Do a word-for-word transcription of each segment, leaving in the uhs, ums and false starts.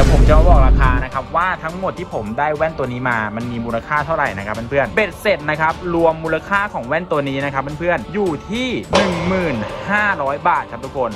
ผมจะมาบอกราคานะครับว่าทั้งหมดที่ผมได้แว่นตัวนี้มามันมีมูลค่าเท่าไหร่นะครับเพื่อนๆเบ็ดเสร็จนะครับรวมมูลค่าของแว่นตัวนี้นะครับเพื่อนๆอยู่ที่ หนึ่งหมื่นห้าร้อย บาทครับทุกคน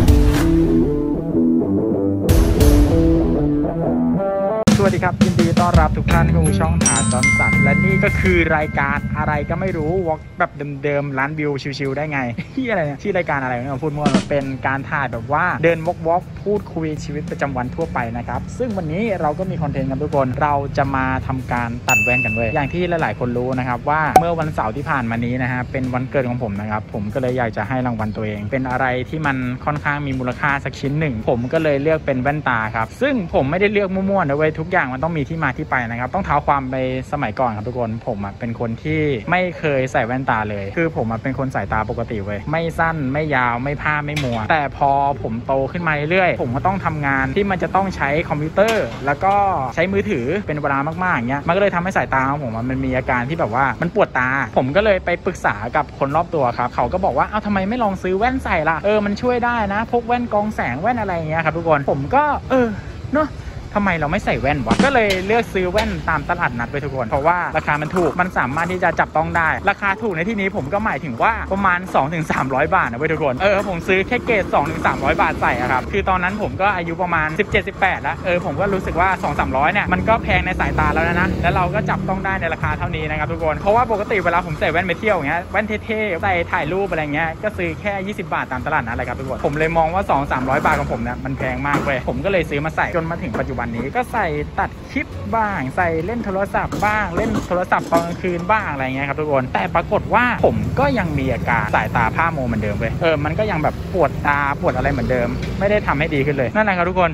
สวัสดีครับยินดีต้อนรับทุกท่านเข้าสู่ช่องถาจอนสันและนี่ก็คือรายการอะไรก็ไม่รู้วอล์กแบบเดิมๆร้านวิวชิวๆได้ไงที่อะไรเนี่ยชื่อรายการอะไรเนี่ยพูดมั่วเป็นการถ่ายแบบว่าเดินวอล์กวอล์กพูดคุยชีวิตประจำวันทั่วไปนะครับซึ่งวันนี้เราก็มีคอนเทนต์กันทุกคนเราจะมาทำการตัดแว่นกันเลยอย่างที่หลายๆคนรู้นะครับว่าเมื่อวันเสาร์ที่ผ่านมานี้นะฮะเป็นวันเกิดของผมนะครับผมก็เลยอยากจะให้รางวัลตัวเองเป็นอะไรที่มันค่อนข้างมีมูลค่าสักชิ้นหนึ่งผมก็เลยเลือกเป็นแว่นตาครับซึ่งผมไม่ได้เลือกมั่วๆนะเว้ยทุกอย่างมันต้องมีที่มาที่ไปนะครับต้องเท้าความไปสมัยก่อนครับทุกคนผมเป็นคนที่ไม่เคยใส่แว่นตาเลยคือผมเป็นคนสายตาปกติเว้ยไม่สั้นไม่ยาวไม่ผ้าไม่มัวแต่พอผมโตขึ้นมาเรื่อยๆผมก็ต้องทำงานที่มันจะต้องใช้คอมพิวเตอร์แล้วก็ใช้มือถือเป็นเวลามากๆอย่างเงี้ยมันก็เลยทำให้สายตาของผมมันมีอาการที่แบบว่ามันปวดตาผมก็เลยไปปรึกษากับคนรอบตัวครับเขาก็บอกว่าเอ้าทำไมไม่ลองซื้อแว่นใส่ล่ะเออมันช่วยได้นะพกแว่นกรองแสงแว่นอะไรอย่างเงี้ยครับทุกคนผมก็เออเนาะทำไมเราไม่ใส่แว่นวะก็เลยเลือกซื้อแว่นตามตลาดนัดไปทุกคนเพราะว่าราคามันถูกมันสามารถที่จะจับต้องได้ราคาถูกในที่นี้ผมก็หมายถึงว่าประมาณ สองถึงสามร้อย บาทนะเว้ยทุกคนเออผมซื้อแค่เกรด สองถึงสามร้อย บาทใส่อะครับคือตอนนั้นผมก็อายุประมาณ สิบเจ็ด สิบแปด แล้วเออผมก็รู้สึกว่า สองถึงสามร้อย เนี่ยมันก็แพงในสายตาแล้วนะแล้วเราก็จับต้องได้ในราคาเท่านี้นะครับทุกคนเพราะว่าปกติเวลาผมใส่แว่นไปเที่ยวอย่างเงี้ยแว่นเท่ๆใส่ถ่ายรูปอะไรเงี้ยก็ซื้อแค่ยี่สิบบาทตามตลาดนัดเลยครับทุกคนผมเลยมองว่า สองถึงสามร้อย บาทของผมเนี่ยมันแพงมากเว้ยผมก็เลยซื้อมาใส่จนมาถึงปัจจุบันนี้ก็ใส่ตัดคลิปบ้างใส่เล่นโทรศัพท์บ้างเล่นโทรศัพท์ตอนกลางคืนบ้างอะไรเงี้ยครับทุกคนแต่ปรากฏว่าผมก็ยังมีอาการสายตาผ้ามัวเหมือนเดิมเลยเออมันก็ยังแบบปวดตาปวดอะไรเหมือนเดิมไม่ได้ทำให้ดีขึ้นเลยนั่นแหละครับทุกคน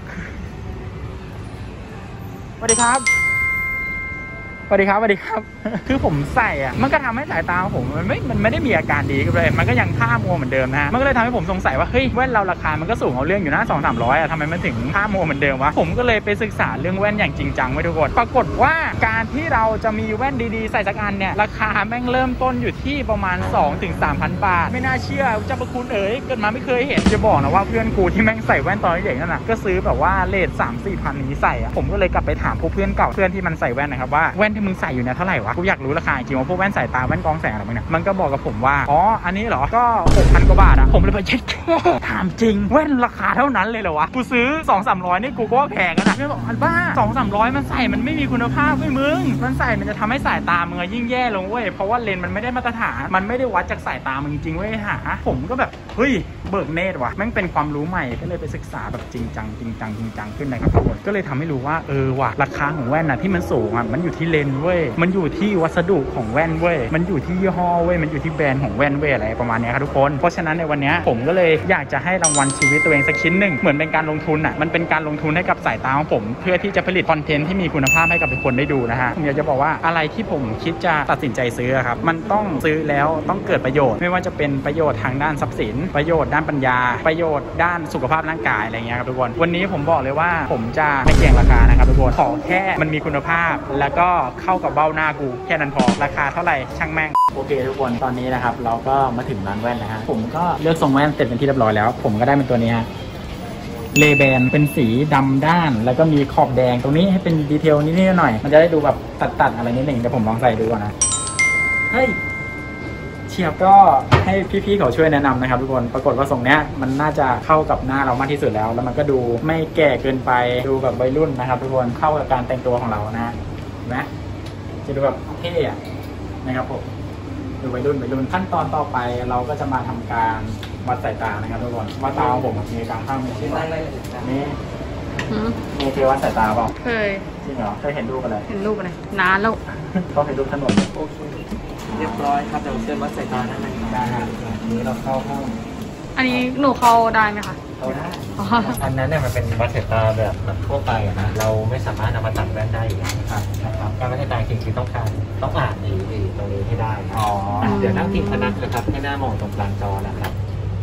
สวัสดีครับสวัสดีครับสวัสดีครับคือผมใส่อ่ะมันก็ทำให้สายตาของผมมันไม่มันไม่ได้มีอาการดีขึ้นเลยมันก็ยังผ้ามัวเหมือนเดิมนะมันก็เลยทำให้ผมสงสัยว่าเฮ้ยแว่นเราราคามันก็สูงเอาเรื่องอยู่นะ สองถึงสามร้อย อ่ะทำไมมันถึงผ้ามัวเหมือนเดิมวะผมก็เลยไปศึกษาเรื่องแว่นอย่างจริงจังไว้ทุกคนปรากฏว่าการที่เราจะมีแว่นดีๆใส่สักอันเนี่ยราคาแม่งเริ่มต้นอยู่ที่ประมาณ สองถึงสามพัน บาทไม่น่าเชื่อเจ้าประคุณเอ๋ยเกิดมาไม่เคยเห็นจะบอกนะว่าเพื่อนกูที่แม่งใส่แว่นตอนเด็กนั่นน่ะก็ซื้อแบบว่าเลท สามสี่พันนี้ใส่อ่ะผมก็เลยกลับไปถามพวกเพื่อนเก่าเพื่อนที่มันใส่แว่นนะครับว่าแว่นที่มึงใส่อยู่เนี่ยเท่าไหร่วะกูอยากรู้ราคาจริงว่าพวกแว่นสายตาแว่นกรองแสงอะไรพวกนี้มันก็บอกกับผมว่าอ๋ออันนี้เหรอก็ หกพัน กว่าบาทอะผมเลยไปเช็คถามจริงแว่นราคาเท่านั้นเลยเหรอวะกูซื้อ สองถึงสามร้อย นี่กูก็ว่าแพงแล้วนะไม่บอกอันบ้า สองถึงสามร้อย มันใส่มันไม่มีคุณภาพเว้ยมึงมันใส่มันจะทำให้สายตามึงยิ่งแย่ลงเว้ยเพราะว่าเลนส์มันไม่ได้มาตรฐานมันไม่ได้วัดจากสายตามึงจริงเว้ยหาผมก็แบบเฮ้ยเบิกเนตรว่ะแม่งเป็นความรู้ใหม่ก็เลยไปศึกษาแบบจริงจังจริงจังจริงจังขึ้นนะครับทุกคนก็เลยทำให้รู้ว่าเออว่ะราคาของแว่นน่ะที่มันสูงอ่ะมันอยู่ที่เลนส์เว้ยมันอยู่ที่วัสดุของแว่นเว้ยมันอยู่ที่ยี่ห้อเว้ยมันอยู่ที่แบรนด์ของแว่นเว้ยอะไรประมาณนี้ครับทุกคนเพราะฉะนั้นในวันนี้ผมก็เลยอยากจะให้รางวัลชีวิตตัวเองสักชิ้นหนึ่งเหมือนเป็นการลงทุนอ่ะมันเป็นการลงทุนให้กับสายตาของผมเพื่อที่จะผลิตคอนเทนต์ที่มีคุณภาพให้กับทุกคนได้ดูนะฮะผมอยากจะบอกว่าอะไรที่ผมคิดจะตัดสินใจซื้อครับมันต้องซื้อแล้วต้องเกิดประโยชน์ไม่ว่าจะเป็นประโยชน์ทางด้านทรัพย์สินประโยชน์ด้านปัญญาประโยชน์ด้านสุขภาพร่างกายอะไรเงี้ยครับทุกคนวันนี้ผมบอกเลยว่าผมจะไม่เกี่ยงราคานะครับทุกคนขอแค่มันมีคุณภาพแล้วก็เข้ากับเบ้าหน้ากูแค่นั้นพอราคาเท่าไหร่ช่างแม่งโอเคทุกคนตอนนี้นะครับเราก็มาถึงร้านแว่นแล้วฮะผมก็เลือกทรงแว่นเสร็จเป็นที่เรียบร้อยแล้วผมก็ได้เป็นตัวนี้ฮะเลแบนเป็นสีดำด้านแล้วก็มีขอบแดงตรงนี้ให้เป็นดีเทลนิดๆหน่อยมันจะได้ดูแบบตัดๆอะไรนิดหนึ่งเดี๋ยวผมลองใส่ดูก่อนนะเฮ้ยเชียบก็ให้พี่ๆเขาช่วยแนะนำนะครับทุกคนปรากฏว่าทรงเนี้ยมันน่าจะเข้ากับหน้าเรามากที่สุดแล้วแล้วมันก็ดูไม่แก่เกินไปดูแบบวัยรุ่นนะครับทุกคนเข้ากับการแต่งตัวของเรานะเห็นไหมจะดูแบบเท่อะนะครับผมดูวัยรุ่นวัยรุ่นขั้นตอนต่อไปเราก็จะมาทำการวัดสายตานะครับทุกคนว่าตาของผมมีการข้างมีใช่ไหมนี่มีเคยวัดสายตาเปล่าเคยจริงเหรอเคยเห็นรูปอะไรเห็นรูปอะไรนานแล้วก็เห็นรูปถนนโอเคเรียบร้อยครับเดี๋ยวเชิญวัดสายตาได้ไหมได้ครับนี้เราเข้าห้องอันนี้หนูเข้าได้ไหมคะเข้าได้อันนั้นเนี่ยมันเป็นวัดสายตาแบบแบบทั่วไปอะนะเราไม่สามารถนำมาตัดแว่นได้อย่างนี้ครับนะครับการวัดสายตาจริงๆต้องการต้องอ่านดีดีตรงนี้ให้ได้อ๋อเดี๋ยวนั่งพิงพนักนะครับให้หน้ามองตรงกลางจอนะครับ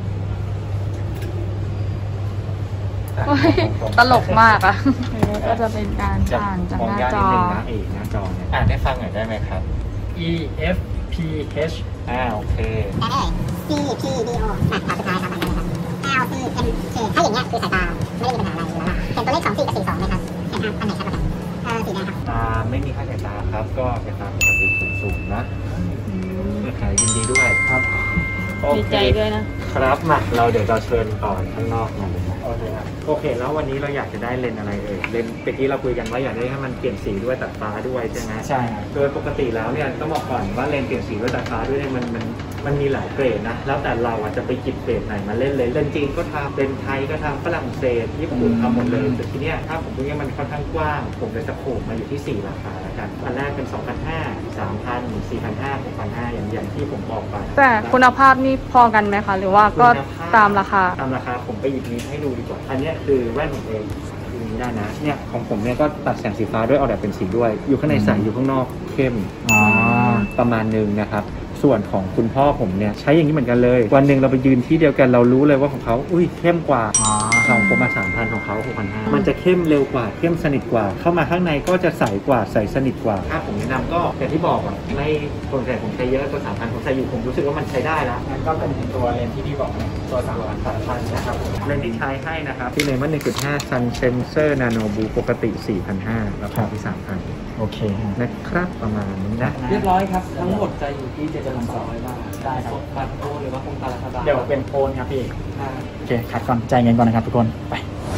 ตลกมากอ่ะก็จะเป็นการอ่านจากหน้าจอเอกหน้าจอเนี่ยอ่านให้ฟังหน่อยได้ไหมครับ E F P H อ่าโอเค C P D O อ่ะสุดท้ายครับอันนี้นะครับ L C M K ถ้าอย่างเงี้ยคือสายตาไม่ได้มีปัญหาอะไรอยู่แล้วล่ะเห็นตัวเลขสองสี่กับสี่สองไหมครับอันไหนครับเออสีแดงครับตาไม่มีค่าสายตาครับก็สายตาปกติสูงๆนะขายยินดีด้วยครับดีใจด้วยนะครับมาเราเดี๋ยวเราเชิญต่อข้างนอกมาเลยนะโอเคครับโอเคแล้ววันนี้เราอยากจะได้เลนส์อะไรเอ่ยเลนส์เมื่อกี้เราคุยกันว่าอยากได้ให้มันเปลี่ยนสีด้วยตัดฟ้าด้วยใช่ไหมใช่โดยปกติแล้วเนี่ยต้องบอกก่อนว่าเลนส์เปลี่ยนสีด้วยตัดฟ้าด้วยเนี่ยมันมันมันมีหลายเกรดนะแล้วแต่เราอาจจะไปจิบเกรดไหนมาเล่นเลยเลนส์จีนก็ทำเลนส์ไทยก็ทำฝรั่งเศสญี่ปุ่นทำหมดเลยแต่ทีเนี้ยถ้าผมดูเนี่ยมันค่อนข้างกว้างผมเลยจะโผล่มาอยู่ที่สี่ราคาแล้วกันอันแรกเป็น สองพันห้าร้อย สามพัน สี่พันห้าร้อย หกพันห้าร้อย อย่างอย่างที่ผมบอกไปแต่คุณภาพนี่พอกันไหมคะหรือว่าก็ตามราคาตามราคาผมไปหยิบนี้ให้ดูดีกว่าอันนี้คือแว่นผมเองดูนี้ได้นะเนี่ยของผมเนี่ยก็ตัดแสงสีฟ้าด้วยออกแบบเป็นสีด้วยอยู่ข้างในใสอยู่ข้างนอกเข้มอ๋อประมาณนึงนะครับส่วนของคุณพ่อผมเนี่ยใช้อย่างนี้เหมือนกันเลยวันหนึ่งเราไปยืนที่เดียวกันเรารู้เลยว่าของเขาอุ้ยเข้มกว่าของผมมาสามพันของเขาหกพันห้ามันจะเข้มเร็วกว่าเข้มสนิทกว่าเข้ามาข้างในก็จะใสกว่าใสสนิทกว่าถ้าผมแนะนำก็อย่างที่บอกอ่ะไม่คนแต่ผมใช้เยอะตัวสามพันผมใช้อยู่ผมรู้สึกว่ามันใช้ได้แล้วงั้นก็เป็นตัวเลนส์ที่พี่บอกตัวสามพันสามพันนะครับเลนส์ที่ใช้ให้นะครับที่เลนส์ว่า หนึ่งจุดห้า Sun Sensor Nano Blue ปกติ สี่พันห้าร้อย ราคาที่ สามพัน โอเคนะครับประมาณนี้นะเรียบร้อยครับทั้งหมดจะอยู่ที่เจ็ดพันสองร้อยบาทได้ครับบัตรโอนหรือว่าโครงการรัฐบาลเดี๋ยวเป็นโอนครับพี่โอเคคัดก่อนจ่ายเงินก่อนนะครับทุกคนไป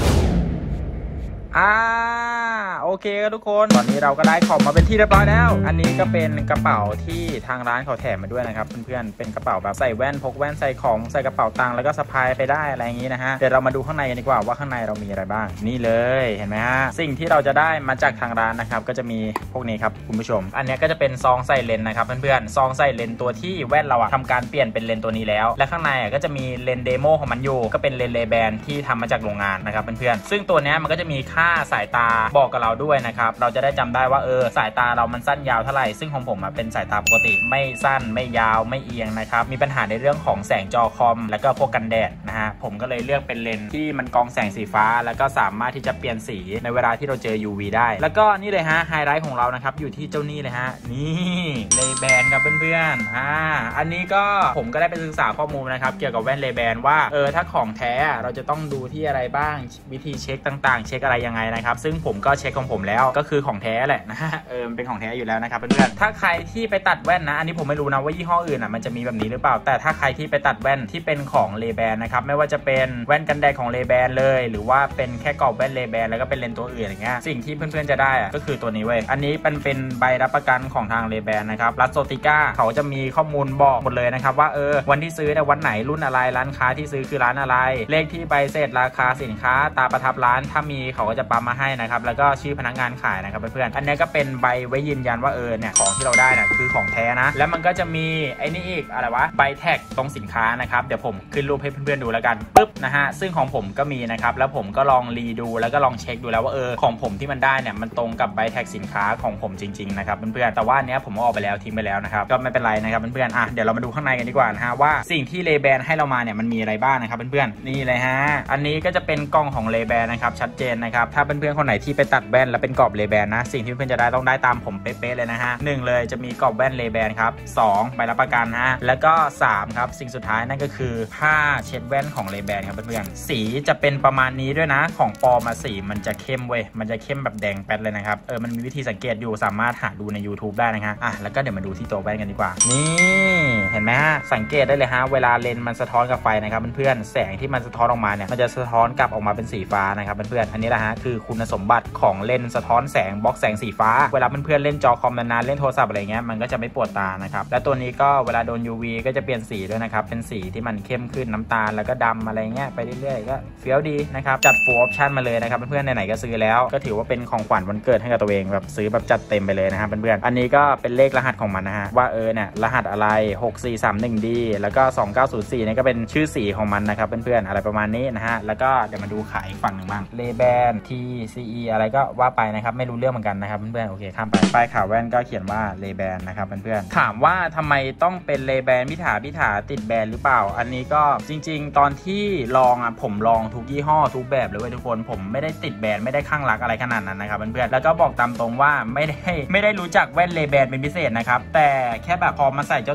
อ่าโอเคครับทุกคนตอนนี้เราก็ได้ของมาเป็นที่เรียบร้อยแล้วอันนี้ก็เป็นกระเป๋าที่ทางร้านเขาแถมมาด้วยนะครับเพื่อนๆเป็นกระเป๋าแบบใส่แว่นพกแว่นใส่ของใส่กระเป๋าตังค์แล้วก็สะพายไปได้อะไรอย่างนี้นะฮะเดี๋ยวเรามาดูข้างในกันดีกว่าว่าข้างในเรามีอะไรบ้างนี่เลยเห็นไหมฮะสิ่งที่เราจะได้มาจากทางร้านนะครับก็จะมีพวกนี้ครับคุณผู้ชมอันนี้ก็จะเป็นซองใส่เลนส์นะครับเพื่อนๆซองใส่เลนส์ตัวที่แว่นเราอะทำการเปลี่ยนเป็นเลนส์ตัวนี้แล้วและข้างในอะก็จะมีเลนส์เดโมของมันอยู่ก็เป็นเลนส์เลแบนที่ทำมาจากโรงงานนะครับเพื่อนๆซึ่งตัวนี้มันก็จะมีค่าสายตาบอกกับเราด้วยนะครับเราจะได้จำได้ว่าเออสายตาเรามันสั้นยาวเท่าไหร่ซึ่งของผมเป็นสายตาปกติไม่สั้นไม่ยาวไม่เอียงนะครับมีปัญหาในเรื่องของแสงจอคอมแล้วก็พวกกันแดดนะฮะผมก็เลยเลือกเป็นเลนส์ที่มันกรองแสงสีฟ้าแล้วก็สามารถที่จะเปลี่ยนสีในเวลาที่เราเจอ ยู วี ได้แล้วก็นี่เลยฮะไฮไลท์ของเรานะครับอยู่ที่เจ้านี่เลยฮะนี่เลแบนครับเพื่อนๆอ่าอันนี้ก็ผมก็ได้ไปศึกษาข้อมูลนะครับเกี่ยวกับแว่นเลแบนว่าเออถ้าของแท้เราจะต้องดูที่อะไรบ้างวิธีเช็คต่างๆเช็คอะไรยังไงนะครับซึ่งผมก็เช็คของผมแล้วก็คือของแท้แหละนะฮะเออเป็นของแท้อยู่แล้วนะครับเพื่อนๆถ้าใครที่ไปตัดแว่นนะอันนี้ผมไม่รู้นะว่ายี่ห้ออื่นอ่ะมันจะมีแบบนี้หรือเปล่าแต่ถ้าใครที่ไปตัดแว่นที่เป็นของเลแบนนะครับไม่ว่าจะเป็นแว่นกันแดดของเลแบนเลยหรือว่าเป็นแค่กรอบแว่นเลแบนแล้วก็เป็นเลนส์ตัวอื่นอย่างเงี้ยสิ่งที่เพื่อนๆจะได้อ่ะก็คือตัวนี้เว้ยอันนี้เป็นเป็นใบรับประกันของทางเลแบนนะครับรัสโซติก้าเขาจะมีข้อมูลบอกหมดเลยนะครับว่าเออวันที่ซื้อเนี่ยวันไหนรุ่นอะไรร้านค้าที่ซื้อคือร้านอะไรเลขที่ใบเสร็จราคาสินค้าตาประทับร้านถ้ามีเขาก็จะปั๊มมาให้นะครับแล้วก็ชื่อพนักงานขายนะครับเพื่อนๆอันนี้ก็เป็นใบไว้ยืนยันว่าเออเนี่ยของที่เราได้เนี่ยคือของแท้นะแล้วมันก็จะมีไอ้นี่อีกอะไรวะใบแท็กตรงสินค้านะครับเดี๋ยวผมขึ้นรูปให้เพื่อนๆดูแล้วกันปึ๊บนะฮะซึ่งของผมก็มีนะครับแล้วผมก็ลองรีดูแล้วก็ลองเช็คดูแล้วว่าเออของผมที่มันได้เนี่ยมันตรงกับใบแท็กสินค้าของผมจริงๆนะครับเพื่อนๆแต่ว่าอันเนี้ยผมเอาออกไปแล้วทิ้งไปแล้วนะครับก็ไม่เป็นไรนะครับเพื่อนๆอ่ะเดี๋ยวเรามาดูข้างในกันดีกว่านะฮะว่าสิ่งที่เลแบนให้เรามาเนี่ยมันมีอะไรบ้างนะครับเพื่อนๆนี่เลยฮะอันนี้ก็จะเป็นกล้องของเลแบนนะครับชัดเจนนะครับถ้าเพื่อนๆคนไหนที่ไปตัดแว่นแล้วเป็นกรอบเลแบนนะสิ่งที่เพื่อนจะได้ต้องได้ตามผมเป๊ะๆเลยนะฮะหนึ่งเลยจะมีกรอบแว่นเลแบนครับสองใบรับประกันฮะแล้วก็สามครับสิ่งสุดท้ายนั่นก็คือผ้าเช็ดแว่นของเลแบนครับเพื่อนๆสีจะเป็นประมาณนี้ด้วยนะของปลอมมาสีมันจะเข้มเว้ยมันจะเข้มแบบแดงแป๊ดเลยนะครับเออมันมีวิธีสังเกตอยู่สามารถหาดูใน YouTube ได้นะฮะอ่ะแล้วก็เดี๋ยวมาดูที่ตัวแว่นกันดีกว่านี่เห็นไหมฮะสังเกตได้เลยฮะเวลาเลนส์มันสะท้อนกับไฟนะครับเพื่อนๆแสงที่มันสะท้อนออกมาเนี่ยมันจะสะท้อนกลับออกมาเป็นสีฟ้านะครับเพื่อนๆอันนี้แหละฮะคือคุณสมบัติของเลนส์สะท้อนแสงบล็อกแสงสีฟ้าเวลาเพื่อนๆเล่นจอคอมนานๆเล่นโทรศัพท์อะไรเงี้ยมันก็จะไม่ปวดตานะครับและตัวนี้ก็เวลาโดน ยู วี ก็จะเปลี่ยนสีด้วยนะครับเป็นสีที่มันเข้มขึ้นน้ำตาลแล้วก็ดำอะไรเงี้ยไปเรื่อยๆก็เฟี้ยวดีนะครับจัด full option มาเลยนะครับเพื่อนๆไหนๆก็ซื้อแล้วก็ถือว่าเป็นของขวัญวันเกิดให้กับตัวเองแบบซื้อแบบจัดเต็มไปเลยนะครับเพื่อนๆอันนี้ก็เป็นเลขรหัสของมันนะฮะว่าเออเนี่ยรหัสอะไรหกสี่สามหนึ่งดี แล้วก็สองเก้าศูนย์สี่นี่ก็เป็นชื่อสีของมันนะครับเพื่อนๆอะไรประมาณนี้นะฮะแล้วก็เดี๋ยวมาดูขายอีกฝั่งหนึ่งบ้างเลแบน ที ซี อี อะไรก็ว่าไปนะครับไม่รู้เรื่องเหมือนกันนะครับเพื่อนๆโอเคข้ามไปป้ายข่าวแว่นก็เขียนว่าเลแบนนะครับเพื่อนๆถามว่าทำไมต้องเป็นเลแบนพิถาพิถาติดแบนหรือเปล่าอันนี้ก็จริงๆตอนที่ลองอ่ะผมลองทุกยี่ห้อทุกแบบเลยเว้ยทุกคนผมไม่ได้ติดแบนไม่ได้ข้างรักอะไรขนาดนั้นนะครับเพื่อนๆแล้วก็บอกตามตรงว่าไม่ได้ไม่ได้รู้จักแว่นเลแบนเป็นพิเศษนะครับแต่แค่แบบพอมาใส่เจ้าตัวเนี้ยปุ๊บ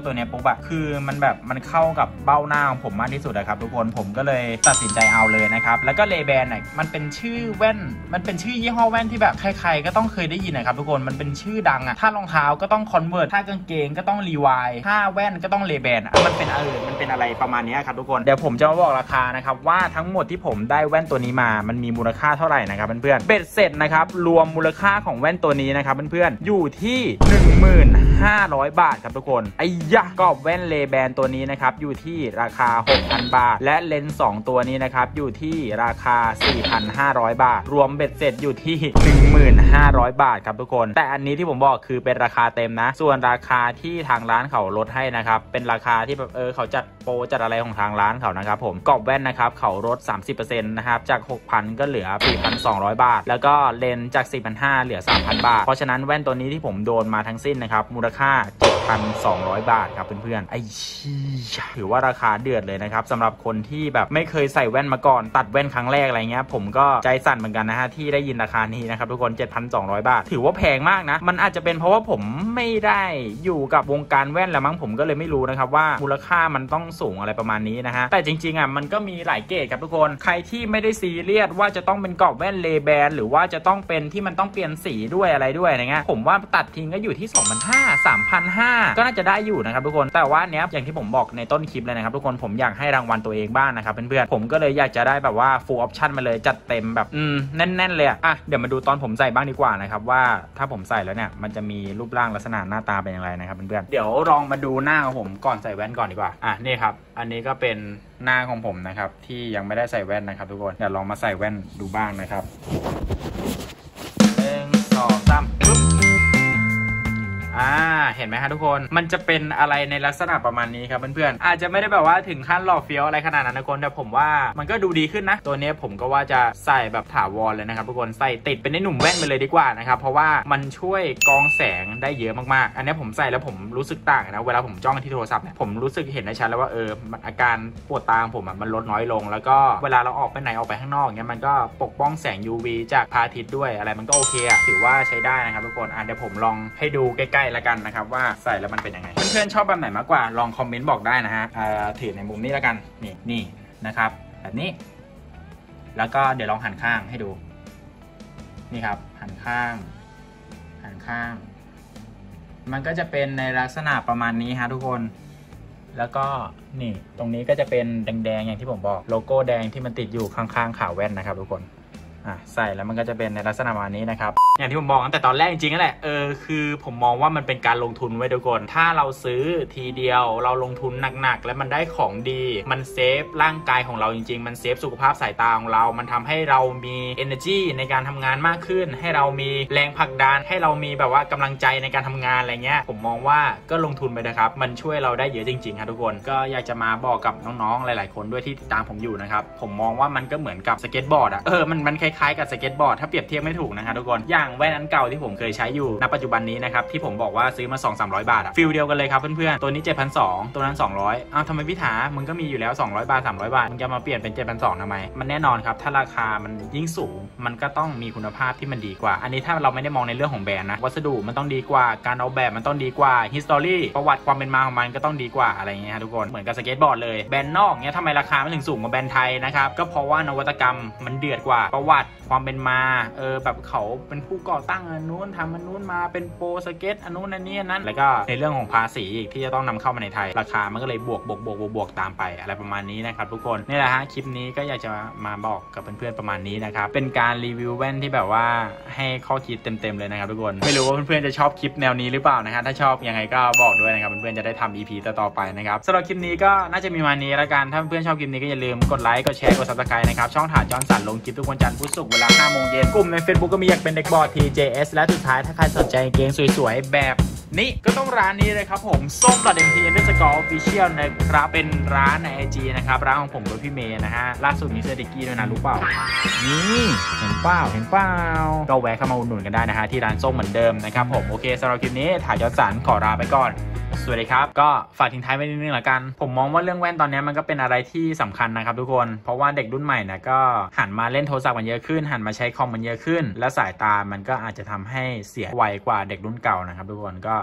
อะคือมันแบบมันเข้ากับเบ้าหน้าของผมมากที่สุดนะครับทุกคนผมก็เลยตัดสินใจเอาเลยนะครับแล้วก็เลแบนเนี่ยมันเป็นชื่อแว่นมันเป็นชื่อยี่ห้อแว่นที่แบบใครๆก็ต้องเคยได้ยินนะครับทุกคนมันเป็นชื่อดังอะถ้ารองเท้าก็ต้องคอนเวิร์ตถ้ากางเกงก็ต้องรีวายถ้าแว่นก็ต้องเลแบนอะมันเป็นเออมันเป็นอะไรประมาณนี้ครับทุกคนเดี๋ยวผมจะมาบอกราคานะครับว่าทั้งหมดที่ผมได้แว่นตัวนี้มามันมีมูลค่าเท่าไหร่นะครับเพื่อนๆเบ็ดเสร็จนะครับรวมมูลค่าของแว่นตัวนี้นะครับเพื่อนๆอยู่ที่ หนึ่งหมื่นห้าร้อย บาทครับทุกคนไอ้ยะกรอบแว่นเลแบนตัวนี้นะครับอยู่ที่ราคา หกพัน บาทและเลนส์สองตัวนี้นะครับอยู่ที่ราคา สี่พันห้าร้อย บาทรวมเบ็ดเสร็จอยู่ที่ หนึ่งหมื่นห้าร้อย บาทครับทุกคนแต่อันนี้ที่ผมบอกคือเป็นราคาเต็มนะส่วนราคาที่ทางร้านเขาลดให้นะครับเป็นราคาที่แบบเออเขาจัดโปรจัดอะไรของทางร้านเขานะครับผมกรอบแว่นนะครับเขาลด สามสิบเปอร์เซ็นต์ นะครับจาก หกพัน ก็เหลือ สี่พันสองร้อย บาทแล้วก็เลนส์จาก สี่พันห้าร้อย เหลือ สามพัน บาทเพราะฉะนั้นแว่นตัวนี้ที่ผมโดนมาทั้งสิ้นนะครับมูลค่า เจ็ดพันสองร้อย บาทครับเพื่อนๆไอ้ชี้ถือว่าราคาเดือดเลยนะครับสำหรับคนที่แบบไม่เคยใส่แว่นมาก่อนตัดแว่นครั้งแรกอะไรเงี้ยผมก็ใจสั่นเหมือนกันนะฮะที่ได้ยินราคานี้นะครับทุกคน เจ็ดพันสองร้อย บาทถือว่าแพงมากนะมันอาจจะเป็นเพราะว่าผมไม่ได้อยู่กับวงการแว่นแล้วมั้งผมก็เลยไม่รู้นะครับว่ามูลค่ามันต้องสูงอะไรประมาณนี้นะฮะแต่จริงๆอ่ะมันก็มีหลายเกรดครับทุกคนใครที่ไม่ได้ซีเรียสว่าจะต้องเป็นกรอบแว่นเลแบนหรือว่าจะต้องเป็นที่มันต้องเปลี่ยนสีด้วยอะไรด้วยอะไรเงี้ยผมว่าตัดทิ้งก็อยู่ที่ สองพันห้าร้อย สามพันห้าร้อย ก็น่าจะได้อยู่นะครับทุกคนแต่ว่าเนี้ยอย่างที่ผมบอกในต้นคลิปเลยนะครับทุกคนผมอยากให้รางวัลตัวเองบ้างนะครับเพื่อนๆผมก็เลยอยากจะได้แบบว่า full option มาเลยจัดเต็มแบบอืมแน่นๆเลยอ่ะเดี๋ยวมาดูตอนผมใส่บ้างดีกว่านะครับว่าถ้าผมใส่แล้วเนี่ยมันจะมีรูปร่างลักษณะหน้าตาเป็นอย่างไรนะครับเพื่อนๆเดี๋ยวลองมาดูหน้าของผมก่อนใส่แว่นก่อนดีกว่าอ่ะนี่ครับอันนี้ก็เป็นหน้าของผมนะครับที่ยังไม่ได้ใส่แว่นนะครับทุกคนเดี๋ยวลองมาใส่แว่นดูบ้างนะครับหนึ่งสองสามปุ๊บอ่าเห็นไหมครับทุกคนมันจะเป็นอะไรในลักษณะประมาณนี้ครับเพื่อนๆอาจจะไม่ได้แบบว่าถึงขั้นหล่อเฟี้ยวอะไรขนาดนั้นนะทุกคนแต่ผมว่ามันก็ดูดีขึ้นนะตัวนี้ผมก็ว่าจะใส่แบบถาวรเลยนะครับทุกคนใส่ติดเป็นในหนุ่มแว่นไปเลยดีกว่านะครับเพราะว่ามันช่วยกรองแสงได้เยอะมากๆอันนี้ผมใส่แล้วผมรู้สึกต่างนะเวลาผมจ้องที่โทรศัพท์เนี่ยผมรู้สึกเห็นได้ชัดแล้วว่าเออมันอาการปวดตาของผมมันลดน้อยลงแล้วก็เวลาเราออกไปไหนออกไปข้างนอกเนี่ยมันก็ปกป้องแสง ยู วี จากพระอาทิตย์ด้วยอะไรมันก็โอเคอะถือว่าใช้ได้นะครับทุกคนอ่ะเดี๋ยวผมลองให้ดูใกล้ๆละกันนะครับว่าใส่แล้วมันเป็นยังไงเพื่อนๆชอบแบบไหนมากกว่าลองคอมเมนต์บอกได้นะฮะถือในมุมนี้แล้วกันนี่นี่นะครับแบบนี้แล้วก็เดี๋ยวลองหันข้างให้ดูนี่ครับหันข้างหันข้างมันก็จะเป็นในลักษณะประมาณนี้ฮะทุกคนแล้วก็นี่ตรงนี้ก็จะเป็นแดงๆอย่างที่ผมบอกโลโก้แดงที่มันติดอยู่ข้างๆขาแว่นนะครับทุกคนอ่ะใส่แล้วมันก็จะเป็นในลักษณะประมาณนี้นะครับอย่างที่ผมบอกตั้งแต่ตอนแรกจริงๆนั่นแหละเออคือผมมองว่ามันเป็นการลงทุนไว้ทุกคนถ้าเราซื้อทีเดียวเราลงทุนหนักๆแล้วมันได้ของดีมันเซฟร่างกายของเราจริงๆมันเซฟสุขภาพสายตาของเรามันทำให้เรามี energy ในการทำงานมากขึ้นให้เรามีแรงผลักดันให้เรามีแบบว่ากำลังใจในการทำงานอะไรเงี้ยผมมองว่าก็ลงทุนไปนะครับมันช่วยเราได้เยอะจริงๆครับทุกคนก็อยากจะมาบอกกับน้องๆหลายๆคนด้วยที่ติดตามผมอยู่นะครับผมมองว่ามันก็เหมือนกับสเก็ตบอร์ดอะเออมันมันคล้ายๆกับสเก็ตบอร์ดถ้าเปรียบเทียบไม่ถูกนะครับทุกคนอย่างแว่นอันเก่าที่ผมเคยใช้อยู่ณปัจจุบันนี้นะครับที่ผมบอกว่าซื้อมา สองถึงสามร้อย บาทอะฟิลเดียวกันเลยครับเพื่อนๆตัวนี้ เจ็ดพันสองร้อย ตัวนั้นสองร้อยอ้าวทำไมพี่ถามึงก็มีอยู่แล้วสองร้อยบาทสามร้อยบาทมึงจะมาเปลี่ยนเป็น เจ็ดพันสองร้อย ทำไมมันแน่นอนครับถ้าราคามันยิ่งสูงมันก็ต้องมีคุณภาพที่มันดีกว่าอันนี้ถ้าเราไม่ได้มองในเรื่องของแบรนด์นะวัสดุมันต้องดีกว่าการออกแบบมันต้องดีกว่า history ประวัติความเป็นมาของมันก็ต้องดีกว่าอะไรเงี้ยทุกคนเหมือนกับสเก็ตบอร์ดเลยแบรนด์นอกเนี้ยทำไมราคามันถึงสูงกว่าแบรนด์ไทยนะครับก็เพราะว่านวัตกรรมมันเดือดกว่าประวัติความเป็นมาเออแบบเขาเป็นผู้ก่อตั้งอันนู้นทำอันนู้นมาเป็นโปรสเก็ตอันนู้นอันนี้นั้นแล้วก็ในเรื่องของภาษีอีกที่จะต้องนำเข้ามาในไทยราคามันก็เลยบวกบวกบวกบวกตามไปอะไรประมาณนี้นะครับทุกคนนี่แหละฮะคลิปนี้ก็อยากจะมาบอกกับเพื่อนๆประมาณนี้นะครับเป็นการรีวิวแว่นที่แบบว่าให้ข้อคิดเต็มๆเลยนะครับทุกคนไม่รู้ว่าเพื่อนๆจะชอบคลิปแนวนี้หรือเปล่านะฮะถ้าชอบยังไงก็บอกด้วยนะครับเพื่อนๆจะได้ทำ อี พี ต่อๆไปนะครับสำหรับคลิปนี้ก็น่าจะมีมานี้ละกันถ้าเพื่อนๆชอบคลิปนี้ก็อย่าลืมกดไลค์กดแชร์กด ซับสไครบ์ นะครับช่องถ่ายจอห์นสันลงคลิปทุกวันจันทร์พุธศุกร์เวลาห้าโมงเย็นกลุ่มใน Facebook ก็มีอยากเป็นเด็กบอร์ด ที เจ เอส และสุดท้ายถ้าใครสนใจเกงสวยๆแบบนี้ก็ต้องร้านนี้เลยครับผมส้ม เอ็ม ที underscore official นะครับเป็นร้านใน ไอ จี นะครับร้านของผมกับพี่เมย์นะฮะล่าสุดมีเสื้อดิกกี้ด้วยนะรู้เปล่านี่เห็นเปล่าเห็นเปล่าก็แวะเข้ามาอุดหนุนกันได้นะฮะที่ร้านส้มเหมือนเดิมนะครับผมโอเคสำหรับคลิปนี้ถ่ายจอห์นสันขอลาไปก่อนสวัสดีครับก็ฝากทิ้งท้ายไว้นิดนึงละกันผมมองว่าเรื่องแว่นตอนนี้มันก็เป็นอะไรที่สำคัญนะครับทุกคนเพราะว่าเด็กรุ่นใหม่นะก็หันมาเล่นโทรศัพท์มันเยอะขึ้นหันมาใช้คอมมันเยอะขึ้นและสายตามันก็อาจจะทำให้เสียไวกว่าเด็กรุ่นเก่านะครับทุกคนก็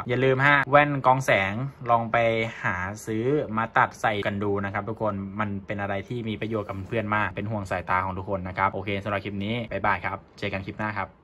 อย่าลืมฮะแว่นกองแสงลองไปหาซื้อมาตัดใส่กันดูนะครับทุกคนมันเป็นอะไรที่มีประโยชน์กับเพื่อนมากเป็นห่วงสายตาของทุกคนนะครับโอเคสำหรับคลิปนี้บ๊ายบายครับเจอกันคลิปหน้าครับ